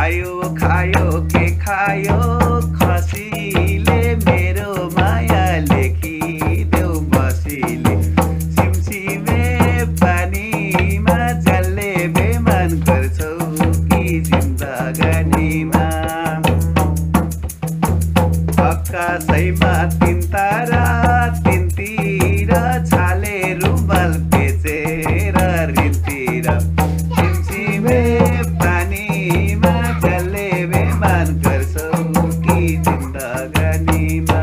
खायो के खायो खसीले मेरो माया लेखिदेऊ बसीले सिमसिमे पानीमा जसले बेमान गर्छौ कि जिन्दगानीमा आकाशैमा तीन तारा तीनतिर छाले रुमाल बेचेर ऋणतिर सिमसिमे पानीमा जसले बेमान गर्छौ कि जिन्दगानीमा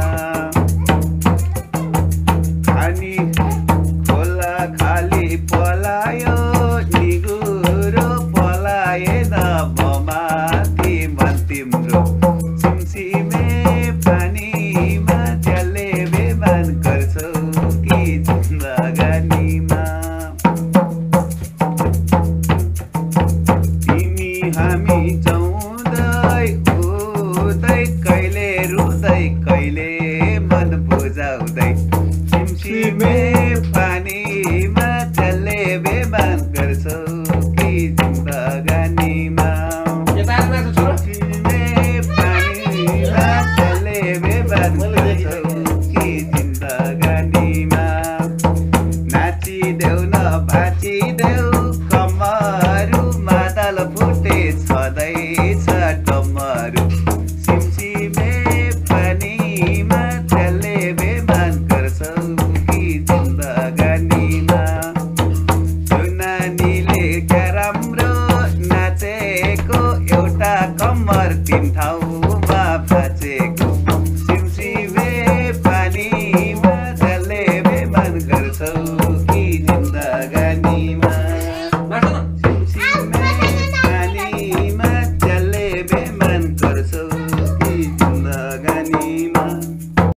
खानी खोला खाली पलायो निगुरो पलाएन ममाथि मन तिम्रो सिमसिमे पानीमा जसले बेमान गर्छौ कि जिन्दगानीमा तिमी हामी जाउँ